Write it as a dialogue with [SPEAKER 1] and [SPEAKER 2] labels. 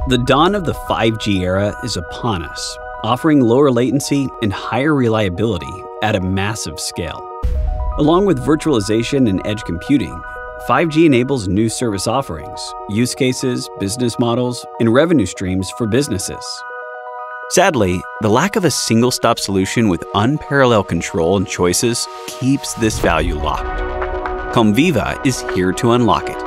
[SPEAKER 1] The dawn of the 5G era is upon us, offering lower latency and higher reliability at a massive scale. Along with virtualization and edge computing, 5G enables new service offerings, use cases, business models, and revenue streams for businesses. Sadly, the lack of a single-stop solution with unparalleled control and choices keeps this value locked. Comviva is here to unlock it.